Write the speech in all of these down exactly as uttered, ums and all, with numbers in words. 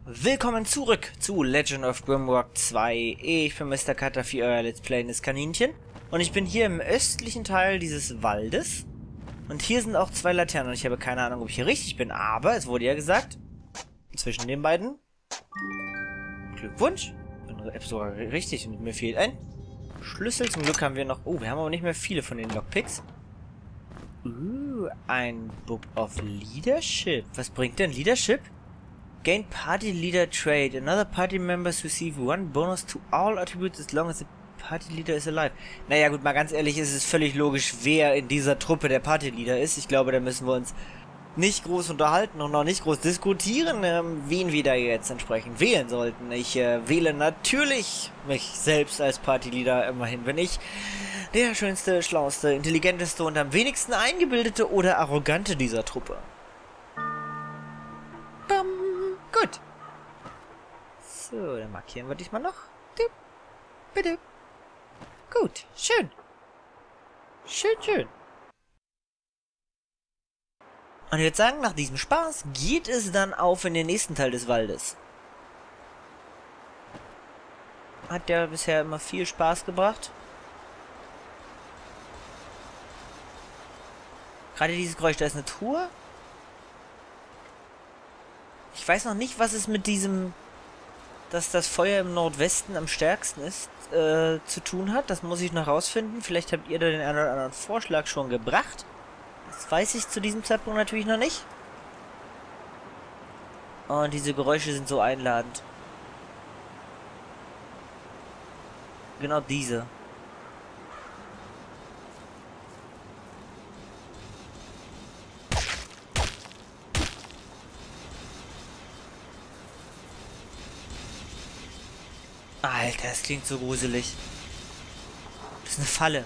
Willkommen zurück zu Legend of Grimrock zwei. Ich bin Mister Cutter, euer Let's Playendes Kaninchen. Und ich bin hier im östlichen Teil dieses Waldes. Und hier sind auch zwei Laternen. Und ich habe keine Ahnung, ob ich hier richtig bin. Aber es wurde ja gesagt, zwischen den beiden, Glückwunsch. Ich bin sogar richtig und mir fehlt ein Schlüssel. Zum Glück haben wir noch... Oh, wir haben aber nicht mehr viele von den Lockpicks. Uh, ein Book of Leadership. Was bringt denn Leadership? Gain Party Leader Trait. Another party members receive one bonus to all attributes as long as the Party Leader is alive. Naja gut, mal ganz ehrlich, ist es völlig logisch, wer in dieser Truppe der Party Leader ist. Ich glaube, da müssen wir uns nicht groß unterhalten und noch nicht groß diskutieren, ähm, wen wir da jetzt entsprechend wählen sollten. Ich äh, wähle natürlich mich selbst als Party Leader. Immerhin bin ich der schönste, schlauste, intelligenteste und am wenigsten eingebildete oder arrogante dieser Truppe. Bam. Gut. So, dann markieren wir dich mal noch. Dip, bitte. Gut, schön. Schön, schön. Und ich würde sagen, nach diesem Spaß geht es dann auf in den nächsten Teil des Waldes. Hat ja bisher immer viel Spaß gebracht. Gerade dieses Geräusch, da ist eine Truhe. Ich weiß noch nicht, was es mit diesem, dass das Feuer im Nordwesten am stärksten ist, äh, zu tun hat. Das muss ich noch rausfinden. Vielleicht habt ihr da den einen oder anderen Vorschlag schon gebracht. Das weiß ich zu diesem Zeitpunkt natürlich noch nicht. Und diese Geräusche sind so einladend. Genau diese. Alter, das klingt so gruselig. Das ist eine Falle.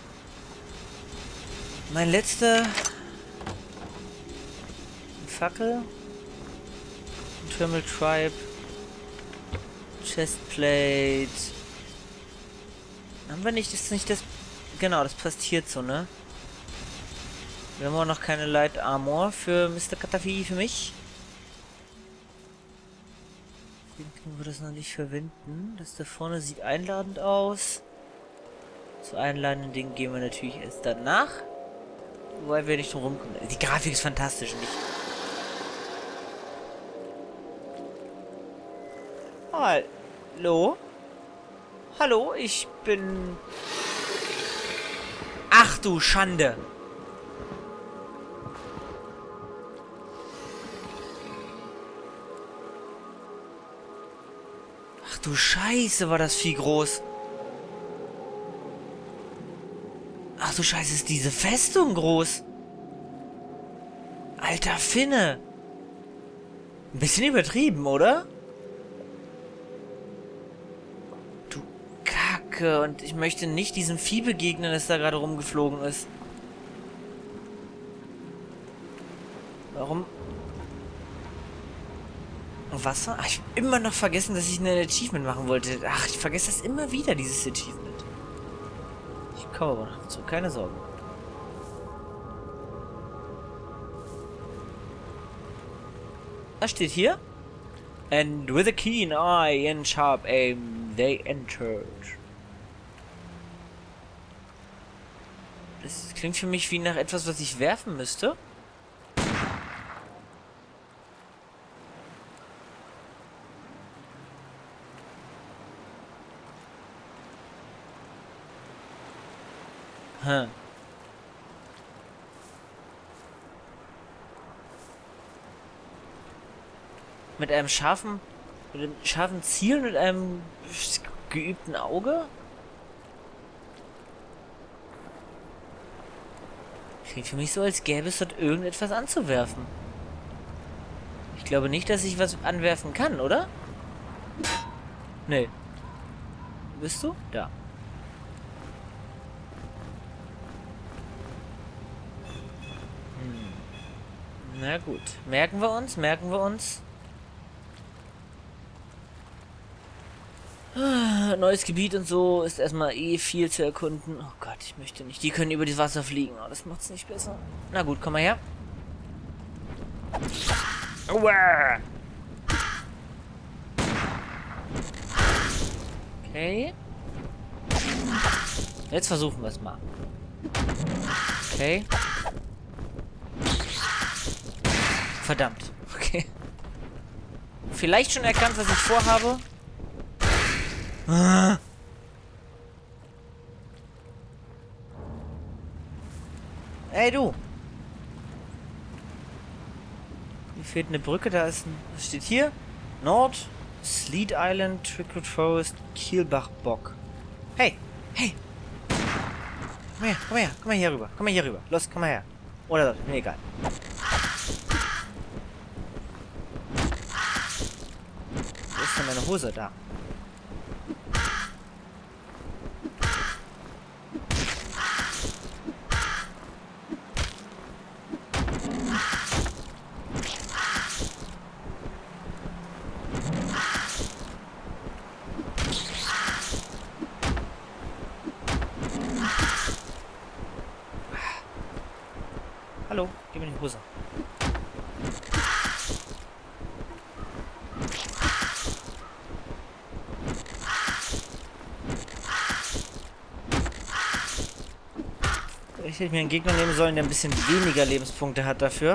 Mein letzter... Fackel. Thermal Tribe. Chestplate. Haben wir nicht... Das ist nicht das... Genau, das passt hierzu, ne? Wir haben auch noch keine Light Armor für Mister Katafi, für mich. Können wir das noch nicht verwenden. Das da vorne sieht einladend aus. Zu einladenden Dingen gehen wir natürlich erst danach. Wobei wir nicht drum rumkommen. Die Grafik ist fantastisch, nicht? Hallo? Hallo, ich bin... Ach du Schande! Ach du Scheiße, war das Vieh groß. Ach du Scheiße, ist diese Festung groß. Alter Finne. Ein bisschen übertrieben, oder? Du Kacke. Und ich möchte nicht diesem Vieh begegnen, das da gerade rumgeflogen ist. Warum... Wasser? Ach, ich hab immer noch vergessen, dass ich ein Achievement machen wollte. Ach, ich vergesse das immer wieder, dieses Achievement. Ich komme aber noch dazu, keine Sorgen. Was steht hier? And with a keen eye and sharp aim, they entered. Das klingt für mich wie nach etwas, was ich werfen müsste. Hm. Mit einem scharfen, mit einem scharfen Ziel, mit einem geübten Auge? Klingt für mich so, als gäbe es dort irgendetwas anzuwerfen. Ich glaube nicht, dass ich was anwerfen kann, oder? Nee. Wo bist du? Da. Na gut. Merken wir uns, merken wir uns. Ah, neues Gebiet und so ist erstmal eh viel zu erkunden. Oh Gott, ich möchte nicht. Die können über das Wasser fliegen. Oh, das macht's nicht besser. Na gut, komm mal her. Aua. Okay. Jetzt versuchen wir es mal. Okay. Verdammt. Okay. Vielleicht schon erkannt, was ich vorhabe. Ah. Ey, du. Hier fehlt eine Brücke. Da ist ein... Was steht hier? Nord... Sleet Island, Trickwood Forest, Kielbach Bock. Hey, hey. Komm her, komm her, komm mal hier rüber. Komm mal hier rüber. Los, komm mal her. Oder dort, mir egal. Wo ist denn meine Hose? Da. Hallo, gib mir die Hose. Ich hätte mir einen Gegner nehmen sollen, der ein bisschen weniger Lebenspunkte hat dafür.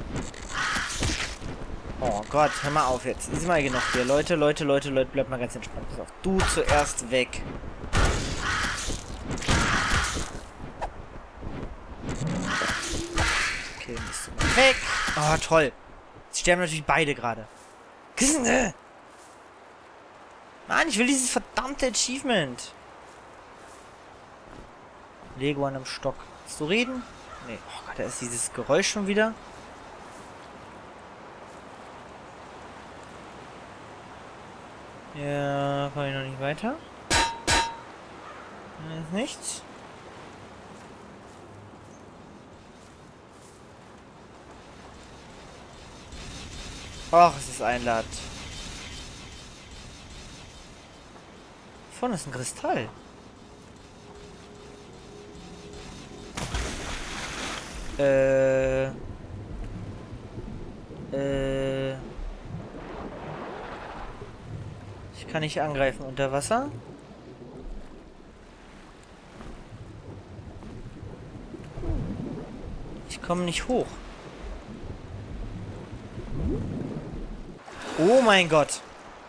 Oh Gott, hör mal auf jetzt. Ist mal genug hier. Leute, Leute, Leute, Leute, bleibt mal ganz entspannt. Pass auf. Du zuerst weg. Okay, bist du mal weg. Oh, toll. Jetzt sterben natürlich beide gerade. Mann, ich will dieses verdammte Achievement. Lego an einem Stock. Willst du reden? Nee. Oh Gott, da ist dieses Geräusch schon wieder. Ja, komme ich noch nicht weiter. Da ist nichts. Ach, es ist einladend. Vorne ist ein Kristall. Äh. Äh. Ich kann nicht angreifen unter Wasser. Ich komme nicht hoch. Oh mein Gott.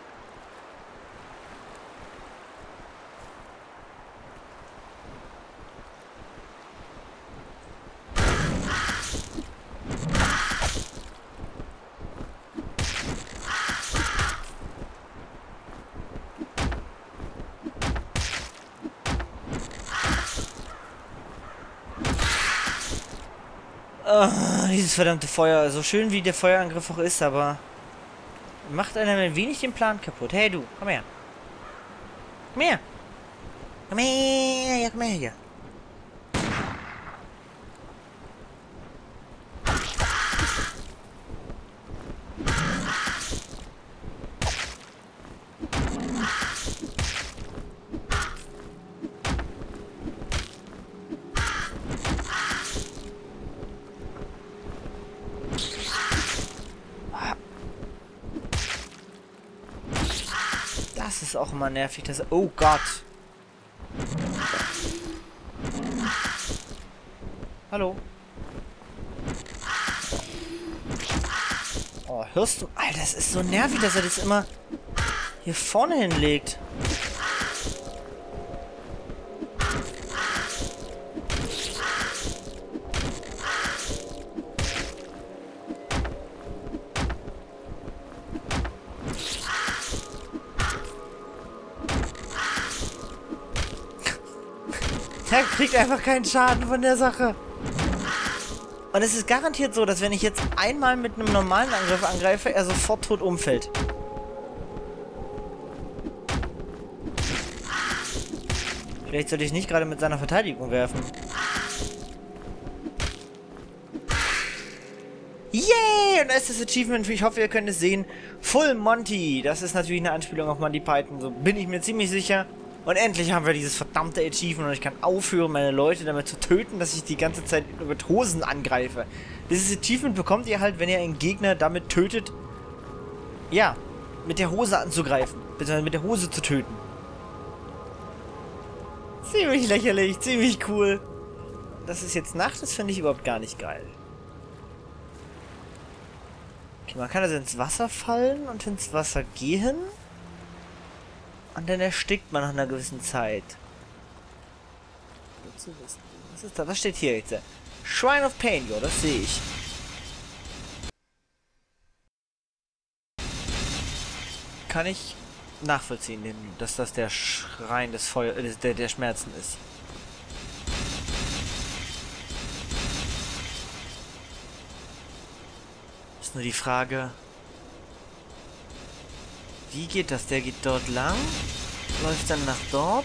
Oh, dieses verdammte Feuer. So schön wie der Feuerangriff auch ist, aber... Macht einer ein wenig den Plan kaputt. Hey du, komm her. Komm her. Komm her. Ja, komm her hier. Das ist auch immer nervig, dass... Oh Gott. Hallo. Oh, hörst du? Alter, das ist so nervig, dass er das immer hier vorne hinlegt. Der kriegt einfach keinen Schaden von der Sache. Und es ist garantiert so, dass wenn ich jetzt einmal mit einem normalen Angriff angreife, er sofort tot umfällt. Vielleicht sollte ich nicht gerade mit seiner Verteidigung werfen. Yay! Und da ist das Achievement, ich hoffe, ihr könnt es sehen. Full Monty. Das ist natürlich eine Anspielung auf Monty Python, so bin ich mir ziemlich sicher. Und endlich haben wir dieses verdammte Achievement und ich kann aufhören, meine Leute damit zu töten, dass ich die ganze Zeit mit Hosen angreife. Dieses Achievement bekommt ihr halt, wenn ihr einen Gegner damit tötet, ja, mit der Hose anzugreifen, beziehungsweise mit der Hose zu töten. Ziemlich lächerlich, ziemlich cool. Das ist jetzt Nacht, das finde ich überhaupt gar nicht geil. Okay, man kann also ins Wasser fallen und ins Wasser gehen. Und dann erstickt man nach einer gewissen Zeit. Gut zu wissen. Was ist da? Was steht hier jetzt? Shrine of Pain, ja, das sehe ich. Kann ich nachvollziehen, dass das der Schrein des Feuer, äh, der, der Schmerzen ist. Ist nur die Frage, wie geht das? Der geht dort lang, läuft dann nach dort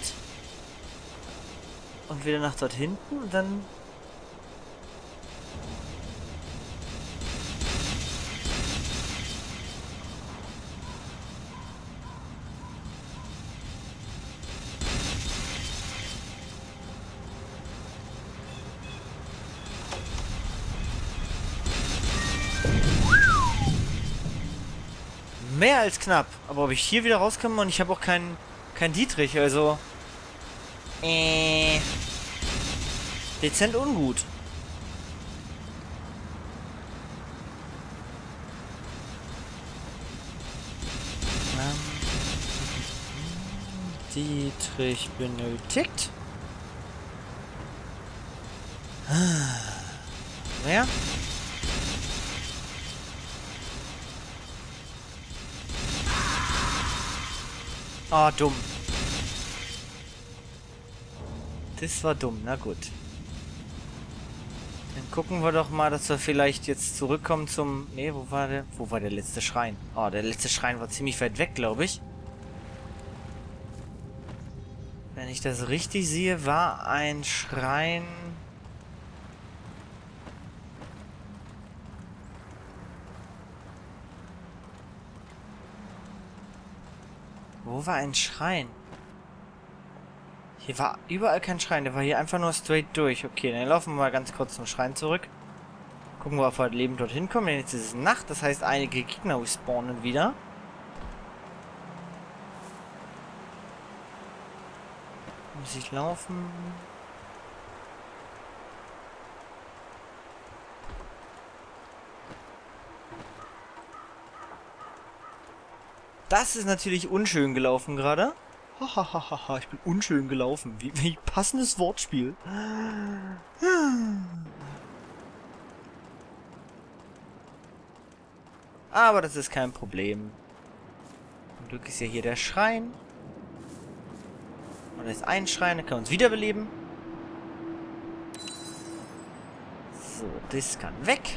und wieder nach dort hinten und dann... Mehr als knapp. Aber ob ich hier wieder rauskomme und ich habe auch keinen kein Dietrich, also... Äh... Dezent ungut. Ähm, Dietrich benötigt. Wer? Ah, oh, dumm. Das war dumm, na gut. Dann gucken wir doch mal, dass wir vielleicht jetzt zurückkommen zum... Ne, wo war der? Wo war der letzte Schrein? Oh, der letzte Schrein war ziemlich weit weg, glaube ich. Wenn ich das richtig sehe, war ein Schrein... Wo war ein Schrein? Hier war überall kein Schrein, der war hier einfach nur straight durch. Okay, dann laufen wir mal ganz kurz zum Schrein zurück. Gucken wir, ob wir lebend dorthin kommen, denn jetzt ist es Nacht, das heißt, einige Gegner respawnen wieder. Muss ich laufen? Das ist natürlich unschön gelaufen gerade. Hahaha, ich bin unschön gelaufen. Wie, wie passendes Wortspiel. Aber das ist kein Problem. Zum Glück ist ja hier der Schrein. Und da ist ein Schrein, der kann uns wiederbeleben. So, das kann weg.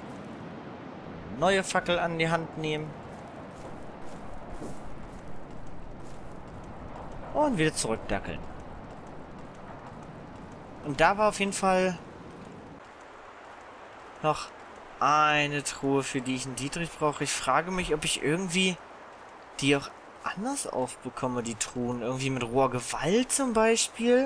Neue Fackel an die Hand nehmen. Und wieder zurückdackeln. Und da war auf jeden Fall noch eine Truhe, für die ich einen Dietrich brauche. Ich frage mich, ob ich irgendwie die auch anders aufbekomme, die Truhen. Irgendwie mit roher Gewalt zum Beispiel.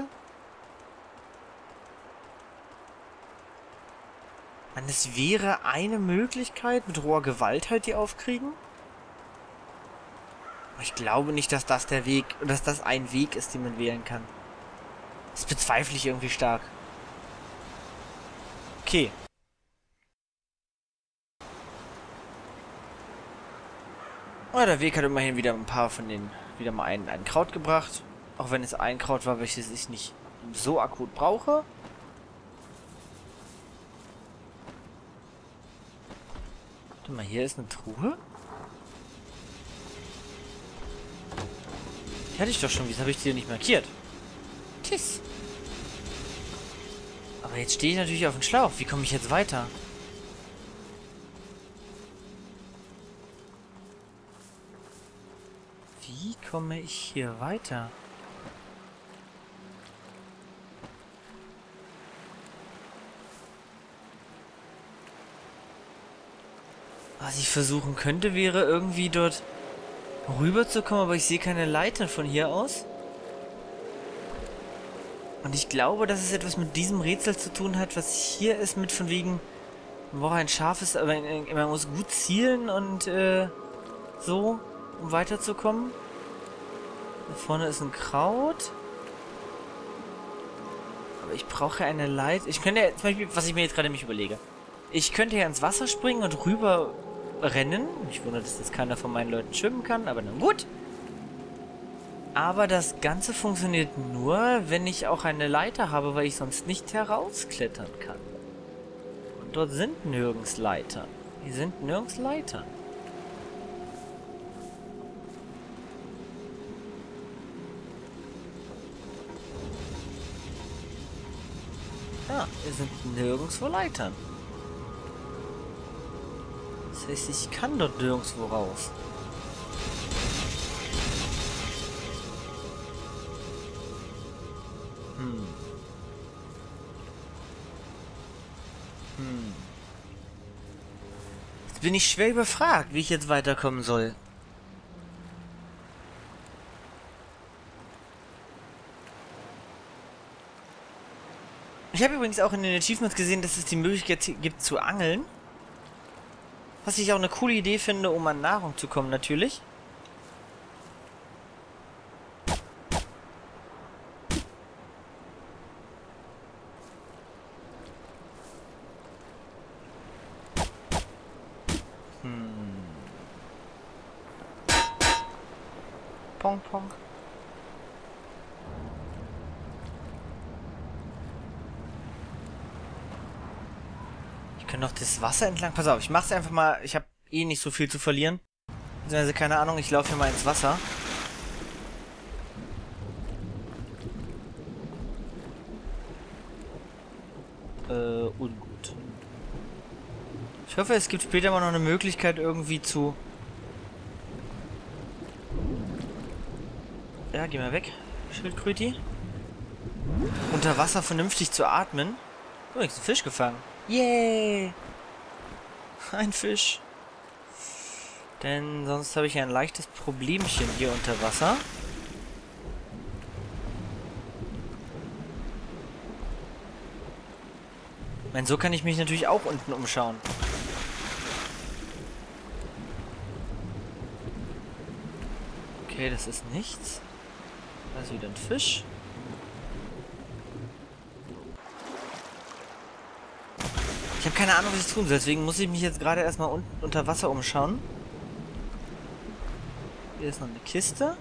Und es wäre eine Möglichkeit, mit roher Gewalt halt die aufkriegen. Ich glaube nicht, dass das der Weg, dass das ein Weg ist, den man wählen kann. Das bezweifle ich irgendwie stark. Okay. Oh, der Weg hat immerhin wieder ein paar von den, wieder mal ein, ein Kraut gebracht. Auch wenn es ein Kraut war, welches ich nicht so akut brauche. Warte mal, hier ist eine Truhe. Die hatte ich doch schon. Wieso habe ich die nicht markiert? Tiss. Aber jetzt stehe ich natürlich auf dem Schlauch. Wie komme ich jetzt weiter? Wie komme ich hier weiter? Was ich versuchen könnte, wäre irgendwie dort rüberzukommen, aber ich sehe keine Leiter von hier aus. Und ich glaube, dass es etwas mit diesem Rätsel zu tun hat, was hier ist, mit von wegen, man braucht ein scharfes, aber man muss gut zielen und äh, so, um weiterzukommen. Da vorne ist ein Kraut. Aber ich brauche eine Leiter. Ich könnte ja, zum Beispiel, was ich mir jetzt gerade mich überlege. Ich könnte ja ins Wasser springen und rüber rennen. Ich wundere, dass das keiner von meinen Leuten schwimmen kann, aber dann gut. Aber das Ganze funktioniert nur, wenn ich auch eine Leiter habe, weil ich sonst nicht herausklettern kann. Und dort sind nirgends Leitern. Hier sind nirgends Leitern. Ja, hier sind nirgendwo Leitern. Das heißt, ich kann dort nirgendwo raus. Hm. Hm. Jetzt bin ich schwer überfragt, wie ich jetzt weiterkommen soll. Ich habe übrigens auch in den Achievements gesehen, dass es die Möglichkeit gibt zu angeln. Was ich auch eine coole Idee finde, um an Nahrung zu kommen, natürlich. Hm. Pong, pong. Ich kann doch das Wasser entlang... Pass auf, ich mach's einfach mal... Ich habe eh nicht so viel zu verlieren. Also keine Ahnung, ich laufe hier mal ins Wasser. Äh, ungut. Ich hoffe, es gibt später mal noch eine Möglichkeit irgendwie zu... Ja, geh mal weg, Schildkröti. Unter Wasser vernünftig zu atmen. Übrigens, ein Fisch gefangen. Yay! Ein Fisch. Denn sonst habe ich ein leichtes Problemchen hier unter Wasser. Ich meine, so kann ich mich natürlich auch unten umschauen. Okay, das ist nichts. Da ist wieder ein Fisch. Ich habe keine Ahnung, was ich tun soll, deswegen muss ich mich jetzt gerade erstmal unten unter Wasser umschauen. Hier ist noch eine Kiste.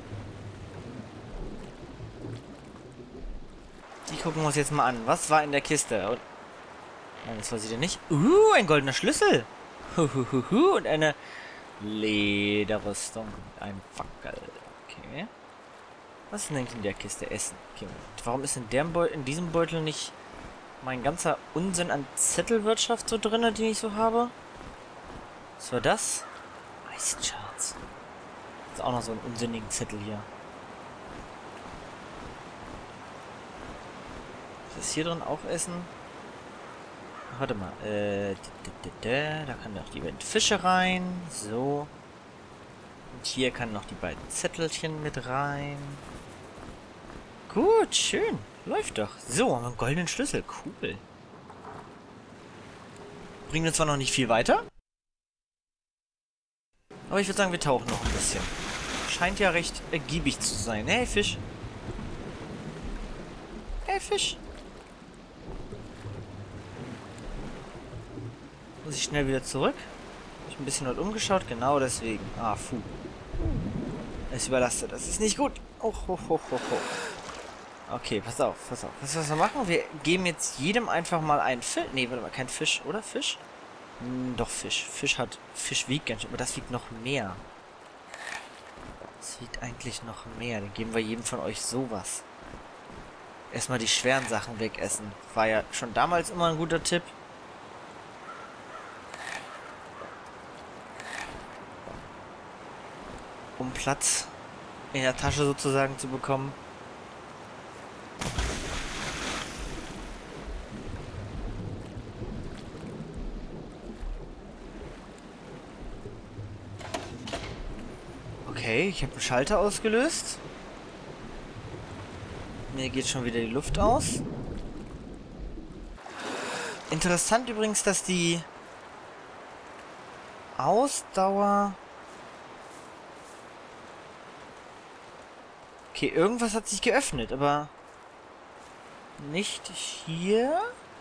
Die gucken wir uns jetzt mal an. Was war in der Kiste? Und nein, das weiß ich denn nicht. Uh, ein goldener Schlüssel. Huhuhuhu. Und eine Lederrüstung. Ein Fackel. Okay. Was ist denn in der Kiste? Essen. Okay, warum ist in, der in diesem Beutel nicht mein ganzer Unsinn an Zettelwirtschaft so drin, den ich so habe? Was war das? Eischarts. Das ist auch noch so ein unsinnigen Zettel hier. Was ist hier drin auch Essen? Ach, warte mal. Äh, da kann noch die beiden Fische rein. So. Und hier kann noch die beiden Zettelchen mit rein. Gut, schön. Läuft doch. So, haben wir einen goldenen Schlüssel. Cool. Bringen wir zwar noch nicht viel weiter. Aber ich würde sagen, wir tauchen noch ein bisschen. Scheint ja recht ergiebig zu sein. Hey, Fisch. Hey, Fisch. Muss ich schnell wieder zurück. Hab ich ein bisschen dort umgeschaut. Genau deswegen. Ah, puh. Es überlastet. Das ist nicht gut. Oh, ho, ho, ho, ho. Okay, pass auf, pass auf. Was, was wir machen? Wir geben jetzt jedem einfach mal einen Fisch. Nee, warte mal, kein Fisch, oder? Fisch? Hm, doch, Fisch. Fisch hat... Fisch wiegt ganz schön, aber das wiegt noch mehr. Das wiegt eigentlich noch mehr. Dann geben wir jedem von euch sowas. Erstmal die schweren Sachen wegessen. War ja schon damals immer ein guter Tipp. Um Platz in der Tasche sozusagen zu bekommen. Okay, ich habe einen Schalter ausgelöst. Mir geht schon wieder die Luft aus. Interessant übrigens, dass die Ausdauer... Okay, irgendwas hat sich geöffnet, aber... Nicht hier.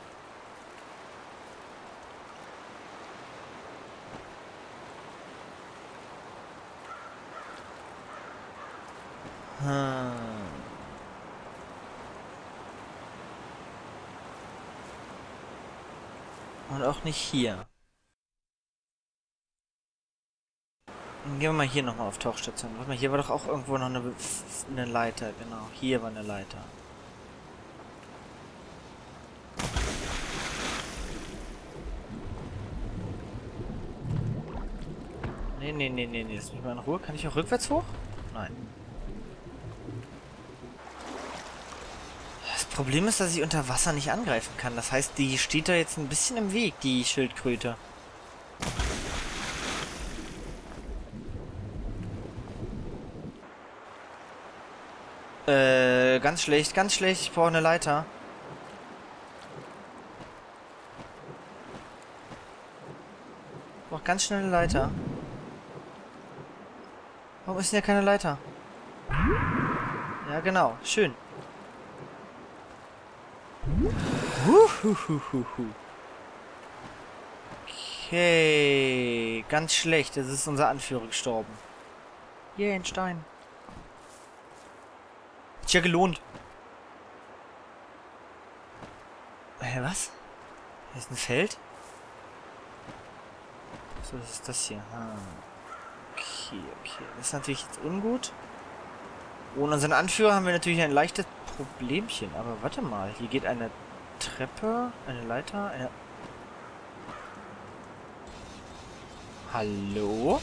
Hm. Und auch nicht hier. Dann gehen wir mal hier nochmal auf Tauchstation. Warte mal, hier war doch auch irgendwo noch eine, eine Leiter. Genau, hier war eine Leiter. Nee, nee, nee, nee, nee. Lass mich mal in Ruhe. Kann ich auch rückwärts hoch? Nein. Das Problem ist, dass ich unter Wasser nicht angreifen kann. Das heißt, die steht da jetzt ein bisschen im Weg, die Schildkröte. Äh, ganz schlecht, ganz schlecht. Ich brauche eine Leiter. Ich brauche ganz schnell eine Leiter. Warum ist denn ja keine Leiter? Ja, genau. Schön. Huhuhuhuhu. Okay. Ganz schlecht. Es ist unser Anführer gestorben. Yay, ein Stein. Ist ja gelohnt. Hä, was? Hier ist ein Feld? So, was ist das hier? Ah. Okay, okay. Das ist natürlich jetzt ungut. Ohne unseren Anführer haben wir natürlich ein leichtes Problemchen. Aber warte mal. Hier geht eine Treppe, eine Leiter, eine... Hallo?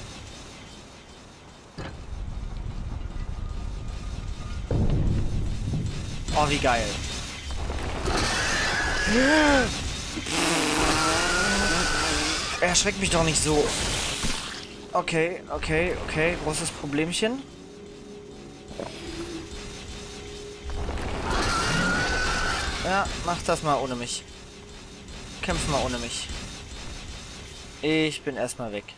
Oh, wie geil. Erschreckt mich doch nicht so. Okay, okay, okay. Großes Problemchen. Ja, mach das mal ohne mich. Kämpf mal ohne mich. Ich bin erstmal weg.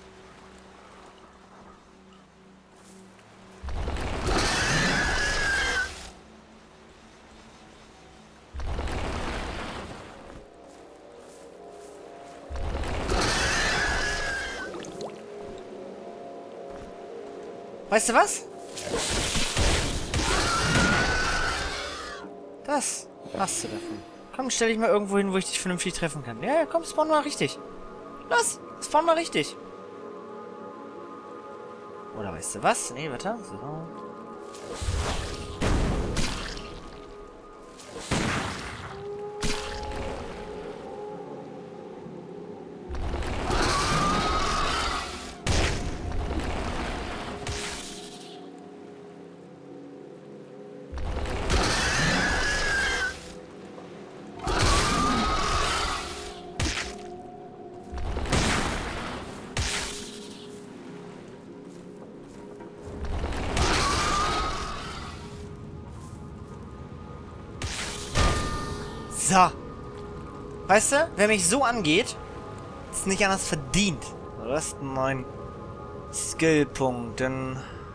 Weißt du was? Das hast du davon. Komm, stell dich mal irgendwo hin, wo ich dich vernünftig treffen kann. Ja, ja, komm, spawn mal richtig. Los, spawn mal richtig. Oder weißt du was? Nee, warte. So. So. Weißt du, wer mich so angeht, ist nicht anders verdient. Das ist mein Skillpunkt, denn...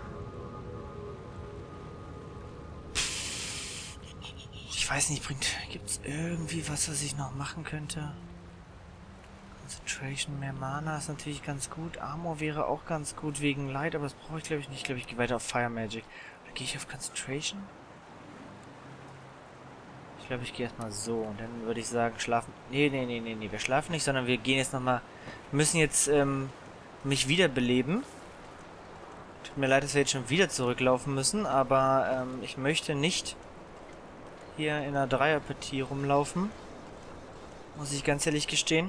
Ich weiß nicht, bringt... Gibt es irgendwie was, was ich noch machen könnte? Concentration, mehr Mana ist natürlich ganz gut. Armor wäre auch ganz gut wegen Light, aber das brauche ich glaube ich nicht. Ich glaube, ich gehe weiter auf Fire Magic. Oder gehe ich auf Concentration? Ich glaube, ich gehe erstmal so. Und dann würde ich sagen, schlafen... Nee, nee, nee, nee, nee. Wir schlafen nicht, sondern wir gehen jetzt nochmal... Wir müssen jetzt ähm, mich wiederbeleben. Tut mir leid, dass wir jetzt schon wieder zurücklaufen müssen, aber ähm, ich möchte nicht hier in einer Dreierpartie rumlaufen. Muss ich ganz ehrlich gestehen.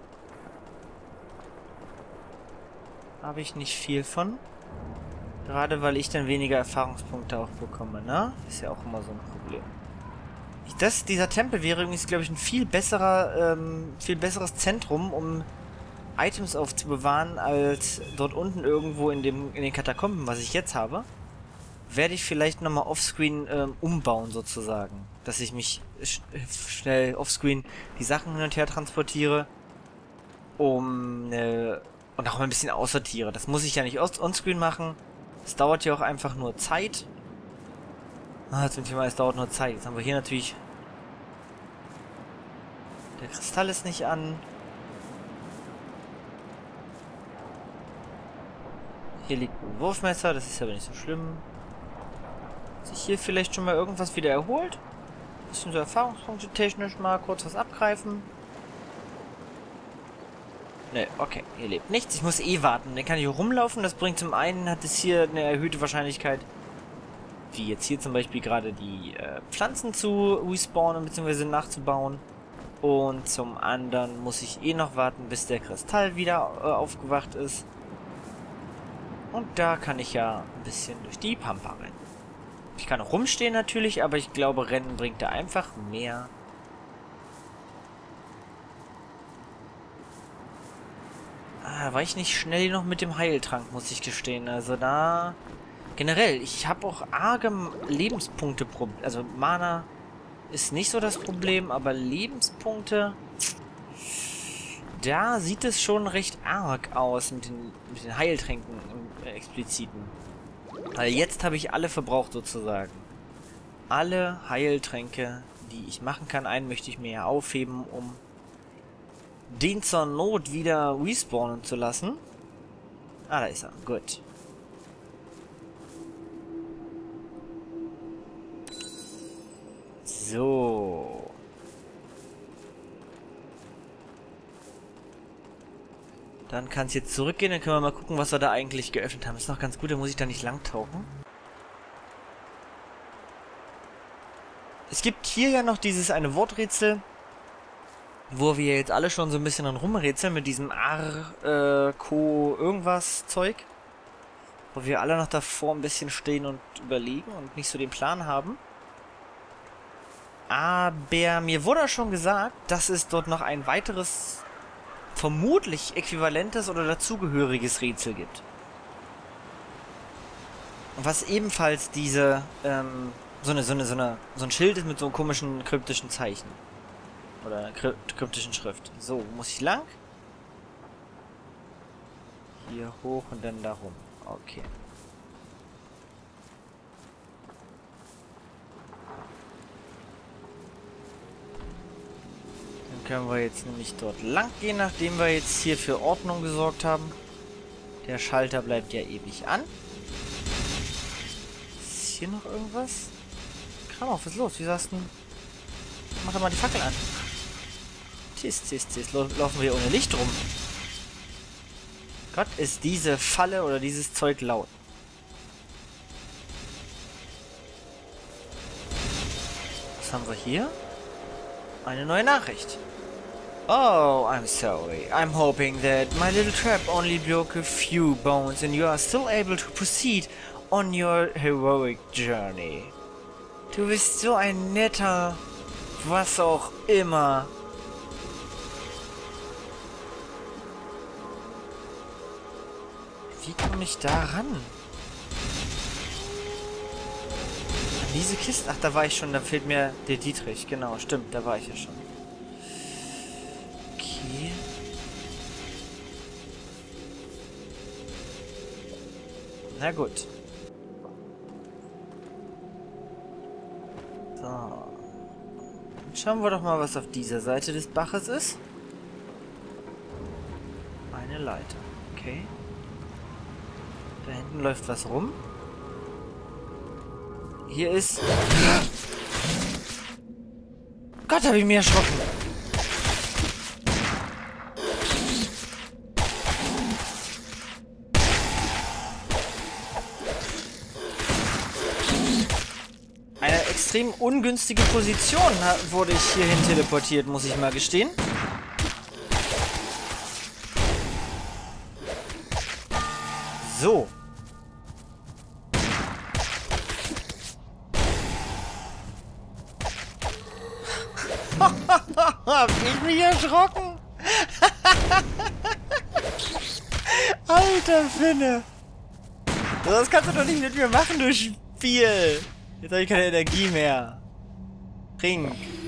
Habe ich nicht viel von. Gerade weil ich dann weniger Erfahrungspunkte auch bekomme, ne? Ist ja auch immer so ein Problem. Das, dieser Tempel wäre übrigens, glaube ich, ein viel besserer, ähm, viel besseres Zentrum, um Items aufzubewahren, als dort unten irgendwo in dem, in den Katakomben, was ich jetzt habe. Werde ich vielleicht nochmal offscreen ähm, umbauen, sozusagen. Dass ich mich sch schnell offscreen die Sachen hin und her transportiere, um, äh, und auch mal ein bisschen aussortiere. Das muss ich ja nicht onscreen machen. Es dauert ja auch einfach nur Zeit. Ah, zum Thema, es dauert nur Zeit. Jetzt haben wir hier natürlich Der Kristall ist nicht an. Hier liegt ein Wurfmesser, das ist aber nicht so schlimm. Hat sich hier vielleicht schon mal irgendwas wieder erholt? Bisschen so Erfahrungspunkte technisch mal kurz was abgreifen. Ne, okay, hier lebt nichts. Ich muss eh warten. Dann kann ich rumlaufen. Das bringt zum einen, hat es hier eine erhöhte Wahrscheinlichkeit, wie jetzt hier zum Beispiel gerade die äh, Pflanzen zu respawnen bzw. nachzubauen. Und zum anderen muss ich eh noch warten, bis der Kristall wieder äh, aufgewacht ist. Und da kann ich ja ein bisschen durch die Pampa rennen. Ich kann auch rumstehen natürlich, aber ich glaube, Rennen bringt da einfach mehr. Ah, war ich nicht schnell noch mit dem Heiltrank, muss ich gestehen. Also da... Generell, ich habe auch arge Lebenspunkte... Also Mana ist nicht so das Problem, aber Lebenspunkte... Da sieht es schon recht arg aus mit den, mit den Heiltränken im äh, expliziten. Weil jetzt habe ich alle verbraucht sozusagen. Alle Heiltränke, die ich machen kann. Einen möchte ich mir ja aufheben, um den zur Not wieder respawnen zu lassen. Ah, da ist er. Gut. So. Dann kann es jetzt zurückgehen, dann können wir mal gucken, was wir da eigentlich geöffnet haben. Ist noch ganz gut, da muss ich da nicht lang tauchen. Es gibt hier ja noch dieses eine Worträtsel, wo wir jetzt alle schon so ein bisschen dran rumrätseln mit diesem Ar, äh, Co, irgendwas Zeug. Wo wir alle noch davor ein bisschen stehen und überlegen und nicht so den Plan haben. Aber mir wurde schon gesagt, dass es dort noch ein weiteres... vermutlich äquivalentes oder dazugehöriges Rätsel gibt. Was ebenfalls diese, ähm, so eine, so eine, so eine, so ein Schild ist mit so komischen kryptischen Zeichen. Oder kryptischen Schrift. So, muss ich lang? Hier hoch und dann da rum. Okay. Können wir jetzt nämlich dort lang gehen, nachdem wir jetzt hier für Ordnung gesorgt haben. Der Schalter bleibt ja ewig an. Ist hier noch irgendwas? Kramau, was ist los? Wie sagst du? Mach doch mal die Fackel an. Tis, tis, tis. Laufen wir ohne Licht rum. Gott, ist diese Falle oder dieses Zeug laut. Was haben wir hier? Eine neue Nachricht. Oh, I'm sorry. I'm hoping that my little trap only broke a few bones and you are still able to proceed on your heroic journey. Du bist so ein netter, was auch immer. Wie komme ich da ran? An diese Kiste? Ach, da war ich schon. Da fehlt mir der Dietrich. Genau, stimmt. Da war ich ja schon. Okay. Na gut. So. Dann schauen wir doch mal, was auf dieser Seite des Baches ist. Eine Leiter. Okay. Da hinten läuft was rum. Hier ist... Gott, habe ich mir erschrocken. Eine extrem ungünstige Position wurde ich hierhin teleportiert, muss ich mal gestehen. So. Hab ich mich erschrocken? Alter Finne. Das kannst du doch nicht mit mir machen, du Spiel. Jetzt habe ich keine Energie mehr. Trink.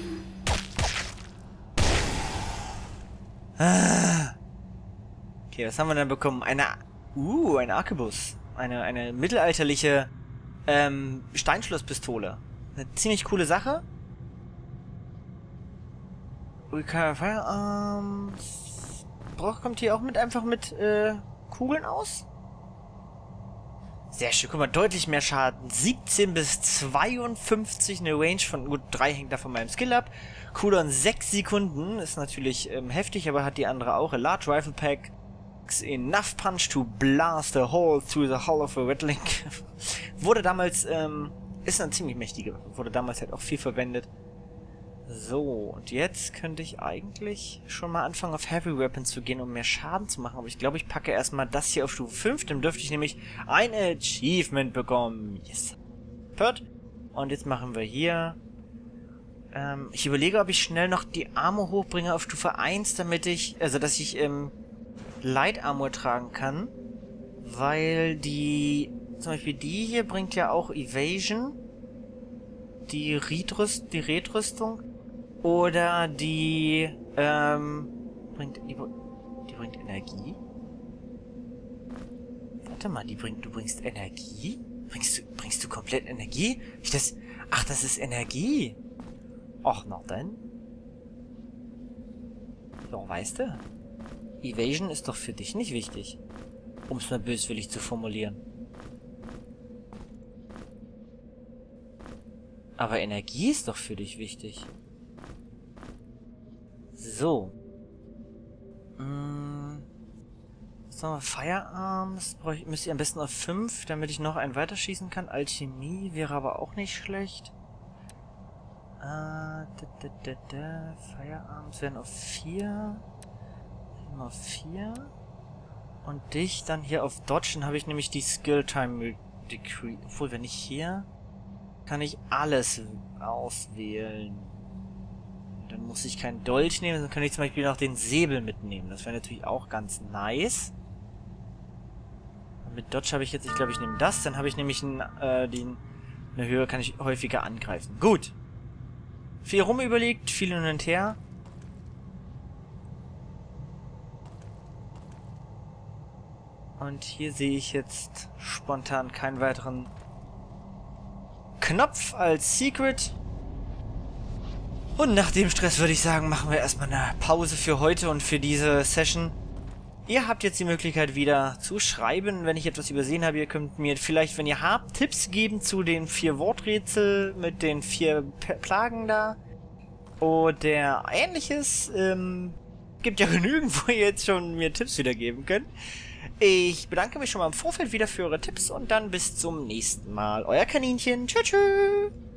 Okay, was haben wir denn bekommen? Eine... Uh, ein Arkebus. Eine, eine mittelalterliche ähm, Steinschlosspistole. Eine ziemlich coole Sache. Firearms. Brauch kommt hier auch mit einfach mit äh, Kugeln aus? Sehr schön, guck mal, deutlich mehr Schaden. siebzehn bis zweiundfünfzig, eine Range von gut drei hängt da von meinem Skill ab. Cooldown sechs Sekunden, ist natürlich ähm, heftig, aber hat die andere auch. A large rifle pack, enough punch to blast a hole through the hull of a Rattling. Wurde damals, ähm, ist eine ziemlich mächtige Waffe, wurde damals halt auch viel verwendet. So, und jetzt könnte ich eigentlich schon mal anfangen, auf Heavy Weapon zu gehen, um mehr Schaden zu machen. Aber ich glaube, ich packe erstmal das hier auf Stufe fünf. Dann dürfte ich nämlich ein Achievement bekommen. Yes. Pert. Und jetzt machen wir hier... Ähm, ich überlege, ob ich schnell noch die Armor hochbringe auf Stufe eins, damit ich... Also, dass ich ähm, Light Armor tragen kann. Weil die... Zum Beispiel die hier bringt ja auch Evasion. Die Redrüst, die Redrüstung. Oder die, ähm, bringt, die, die bringt Energie? Warte mal, die bringt, du bringst Energie? Bringst du, bringst du komplett Energie? Ich das, ach, das ist Energie. Ach, na dann. So, weißt du? Evasion ist doch für dich nicht wichtig. Um es mal böswillig zu formulieren. Aber Energie ist doch für dich wichtig. So. Hm. Sagen wir Firearms. Müsst ihr am besten auf fünf, damit ich noch einen weiterschießen kann. Alchemie wäre aber auch nicht schlecht. Äh, da, da, da, da. Firearms werden auf vier. Auf vier. Und dich dann hier auf Dodge. Dann habe ich nämlich die Skill Time Decrease. Obwohl, wenn ich hier... kann ich alles auswählen. Dann muss ich keinen Dolch nehmen, dann kann ich zum Beispiel noch den Säbel mitnehmen. Das wäre natürlich auch ganz nice. Und mit Dodge habe ich jetzt, ich glaube, ich nehme das. Dann habe ich nämlich ein, äh, den, eine Höhe, kann ich häufiger angreifen. Gut. Viel rumüberlegt, viel hin und her. Und hier sehe ich jetzt spontan keinen weiteren Knopf als Secret. Und nach dem Stress würde ich sagen, machen wir erstmal eine Pause für heute und für diese Session. Ihr habt jetzt die Möglichkeit wieder zu schreiben, wenn ich etwas übersehen habe. Ihr könnt mir vielleicht, wenn ihr habt, Tipps geben zu den vier Worträtsel mit den vier P Plagen da. Oder ähnliches. Ähm, gibt ja genügend, wo ihr jetzt schon mir Tipps wiedergeben könnt. Ich bedanke mich schon mal im Vorfeld wieder für eure Tipps und dann bis zum nächsten Mal. Euer Kaninchen. Tschüss. Tschüss.